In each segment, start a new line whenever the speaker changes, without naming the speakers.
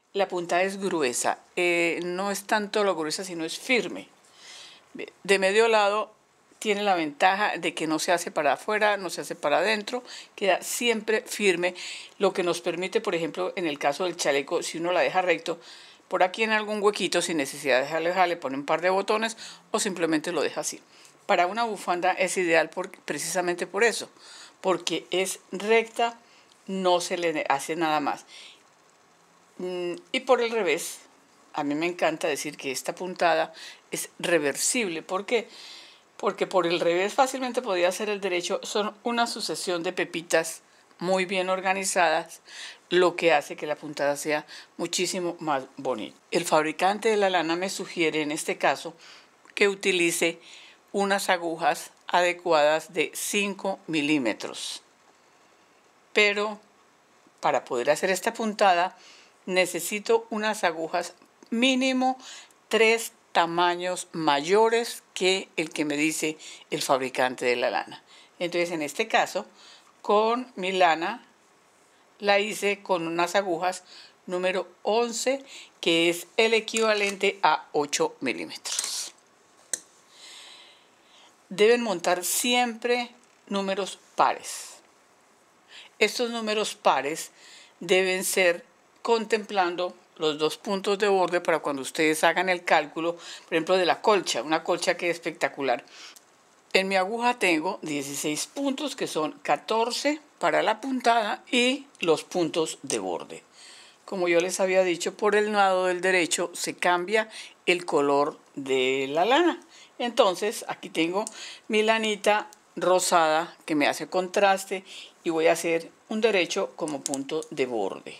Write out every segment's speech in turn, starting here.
la puntada es gruesa, no es tanto lo gruesa, sino es firme. De medio lado tiene la ventaja de que no se hace para afuera, no se hace para adentro, queda siempre firme, lo que nos permite, por ejemplo, en el caso del chaleco, si uno la deja recto, por aquí en algún huequito, sin necesidad de dejarle, le pone un par de botones o simplemente lo deja así. Para una bufanda es ideal precisamente por eso, porque es recta, no se le hace nada más. Y por el revés, a mí me encanta decir que esta puntada es reversible. ¿Por qué? Porque por el revés fácilmente podría ser el derecho. Son una sucesión de pepitas muy bien organizadas, lo que hace que la puntada sea muchísimo más bonita. El fabricante de la lana me sugiere en este caso que utilice unas agujas adecuadas de 5 milímetros. Pero para poder hacer esta puntada necesito unas agujas mínimo 3 tamaños mayores que el que me dice el fabricante de la lana. Entonces, en este caso, con mi lana la hice con unas agujas número 11, que es el equivalente a 8 milímetros. Deben montar siempre números pares. Estos números pares deben ser contemplando los dos puntos de borde para cuando ustedes hagan el cálculo, por ejemplo, de la colcha, una colcha que es espectacular. En mi aguja tengo 16 puntos, que son 14 para la puntada y los puntos de borde. Como yo les había dicho, por el lado del derecho se cambia el color de la lana. Entonces, aquí tengo mi lanita rosada que me hace contraste y voy a hacer un derecho como punto de borde.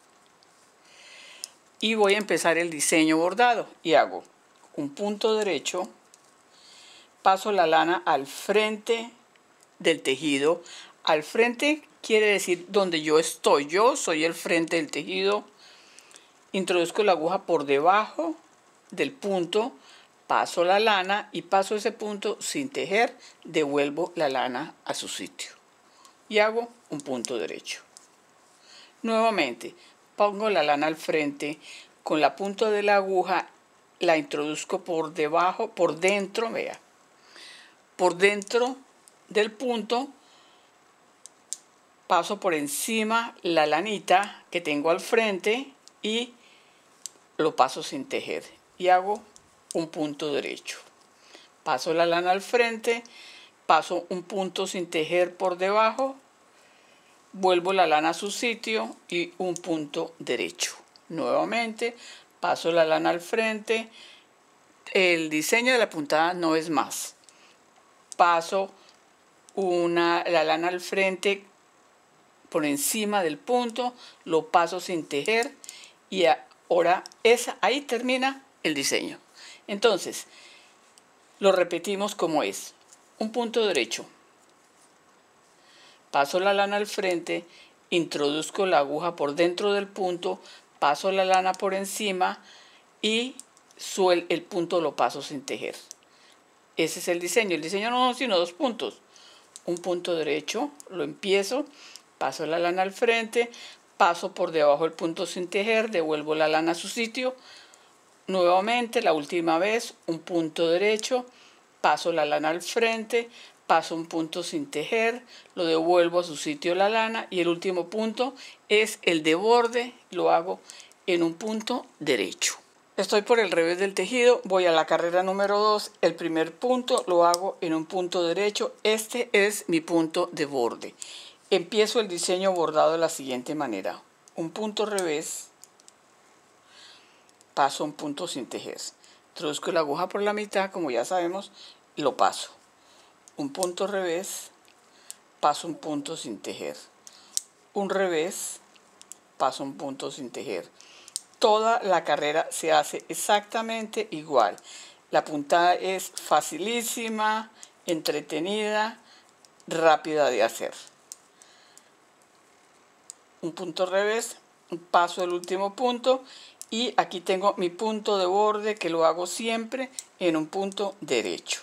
Y voy a empezar el diseño bordado y hago un punto derecho, paso la lana al frente del tejido. Al frente quiere decir donde yo estoy, yo soy el frente del tejido. Introduzco la aguja por debajo del punto, paso la lana y paso ese punto sin tejer, devuelvo la lana a su sitio y hago un punto derecho. Nuevamente pongo la lana al frente, con la punta de la aguja la introduzco por debajo, por dentro, vea, por dentro del punto, paso por encima la lanita que tengo al frente y lo paso sin tejer y hago un punto derecho. Paso la lana al frente, paso un punto sin tejer por debajo, vuelvo la lana a su sitio y un punto derecho. Nuevamente paso la lana al frente. El diseño de la puntada no es más. Paso la lana al frente por encima del punto, lo paso sin tejer y ahora ahí termina el diseño. Entonces, lo repetimos como es. Un punto derecho. Paso la lana al frente, introduzco la aguja por dentro del punto, paso la lana por encima y el punto lo paso sin tejer. Ese es el diseño. El diseño no son sino dos puntos. Un punto derecho, lo empiezo, paso la lana al frente, paso por debajo el punto sin tejer, devuelvo la lana a su sitio. Nuevamente, la última vez, un punto derecho, paso la lana al frente, paso un punto sin tejer, lo devuelvo a su sitio la lana y el último punto es el de borde, lo hago en un punto derecho. Estoy por el revés del tejido, voy a la carrera número 2, el primer punto lo hago en un punto derecho, este es mi punto de borde. Empiezo el diseño bordado de la siguiente manera, un punto revés, paso un punto sin tejer, introduzco la aguja por la mitad, como ya sabemos, lo paso. Un punto revés, paso un punto sin tejer, un revés, paso un punto sin tejer. Toda la carrera se hace exactamente igual. La puntada es facilísima, entretenida, rápida de hacer. Un punto revés, paso el último punto y aquí tengo mi punto de borde que lo hago siempre en un punto derecho.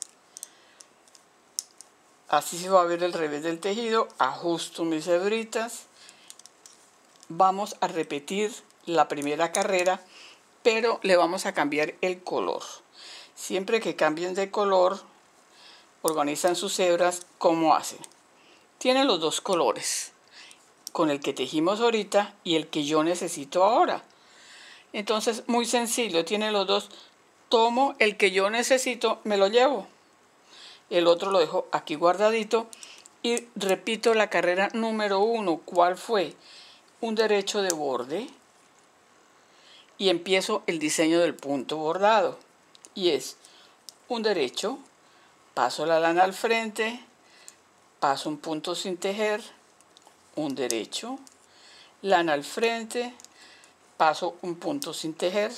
Así se va a ver el revés del tejido, ajusto mis hebritas. Vamos a repetir la primera carrera, pero le vamos a cambiar el color. Siempre que cambien de color, organizan sus hebras. ¿Cómo hacen? Tienen los dos colores, con el que tejimos ahorita y el que yo necesito ahora. Entonces, muy sencillo, tiene los dos. Tomo el que yo necesito, me lo llevo. El otro lo dejo aquí guardadito y repito la carrera número 1. ¿Cuál fue? Un derecho de borde y empiezo el diseño del punto bordado. Y es un derecho, paso la lana al frente, paso un punto sin tejer, un derecho, lana al frente, paso un punto sin tejer,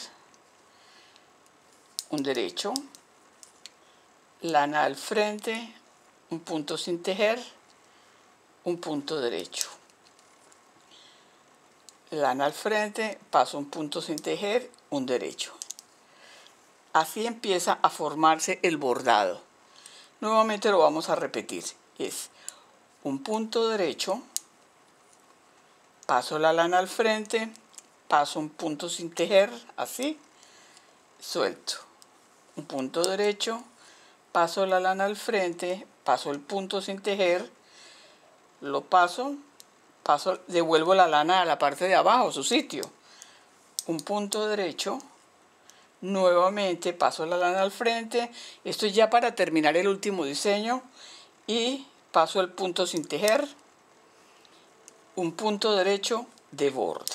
un derecho, lana al frente, un punto sin tejer, un punto derecho, lana al frente, paso un punto sin tejer, un derecho. Así empieza a formarse el bordado. Nuevamente lo vamos a repetir. Es un punto derecho, paso la lana al frente, paso un punto sin tejer, así, suelto. Un punto derecho, paso la lana al frente, paso el punto sin tejer, lo paso, devuelvo la lana a la parte de abajo, a su sitio. Un punto derecho, nuevamente paso la lana al frente. Esto es ya para terminar el último diseño. Y paso el punto sin tejer, un punto derecho de borde.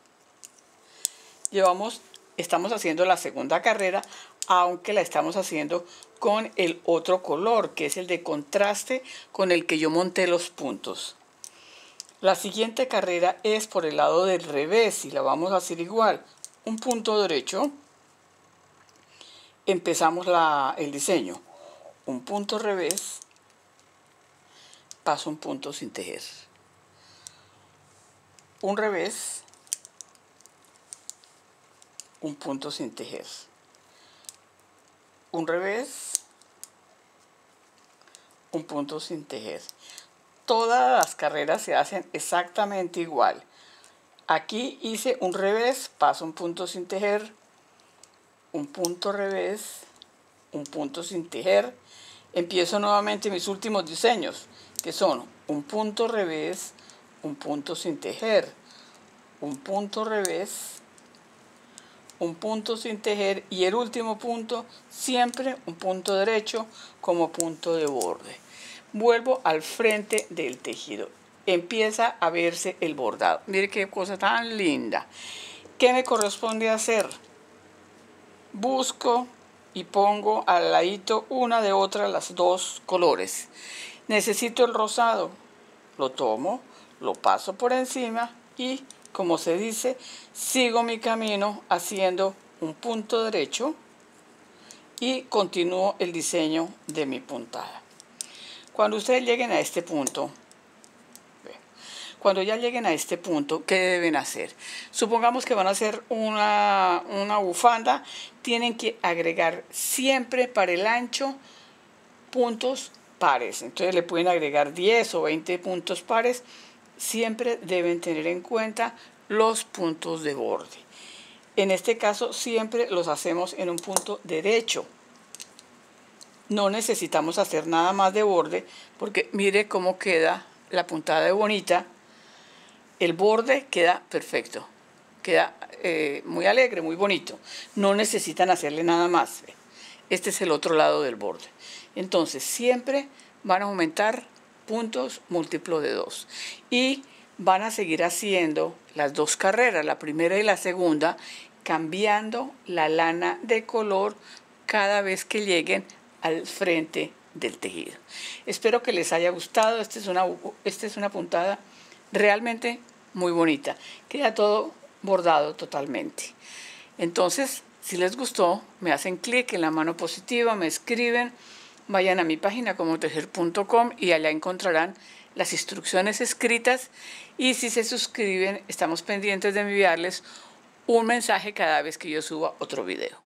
Estamos haciendo la segunda carrera, aunque la estamos haciendo con el otro color, que es el de contraste con el que yo monté los puntos. La siguiente carrera es por el lado del revés y la vamos a hacer igual. Un punto derecho, empezamos el diseño. Un punto revés, paso un punto sin tejer. Un revés, un punto sin tejer. Un revés, un punto sin tejer. Todas las carreras se hacen exactamente igual. Aquí hice un revés, paso un punto sin tejer, un punto revés, un punto sin tejer. Empiezo nuevamente mis últimos diseños, que son un punto revés, un punto sin tejer, un punto revés, un punto sin tejer y el último punto siempre un punto derecho como punto de borde. Vuelvo al frente del tejido. Empieza a verse el bordado. Mire qué cosa tan linda. ¿Qué me corresponde hacer? Busco y pongo al ladito una de otra las dos colores. Necesito el rosado. Lo tomo, lo paso por encima y, como se dice, sigo mi camino haciendo un punto derecho y continúo el diseño de mi puntada. Cuando ustedes lleguen a este punto, ¿qué deben hacer? Supongamos que van a hacer una bufanda, tienen que agregar siempre para el ancho puntos pares. Entonces le pueden agregar 10 o 20 puntos pares. Siempre deben tener en cuenta los puntos de borde. En este caso siempre los hacemos en un punto derecho. No necesitamos hacer nada más de borde porque mire cómo queda la puntada de bonita. El borde queda perfecto, queda muy alegre, muy bonito. No necesitan hacerle nada más. Este es el otro lado del borde. Entonces siempre van a aumentar puntos múltiplo de 2 y van a seguir haciendo las dos carreras, la primera y la segunda, cambiando la lana de color cada vez que lleguen al frente del tejido. Espero que les haya gustado. Esta es una puntada realmente muy bonita. Queda todo bordado totalmente. Entonces, si les gustó, me hacen clic en la mano positiva, me escriben, vayan a mi página comotejer.com y allá encontrarán las instrucciones escritas y si se suscriben, estamos pendientes de enviarles un mensaje cada vez que yo suba otro video.